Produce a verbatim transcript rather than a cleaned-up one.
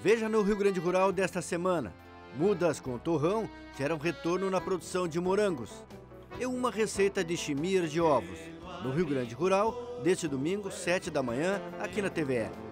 Veja no Rio Grande Rural desta semana. Mudas com torrão geram retorno na produção de morangos. E uma receita de chimir de ovos. No Rio Grande Rural, deste domingo, sete da manhã, aqui na T V E.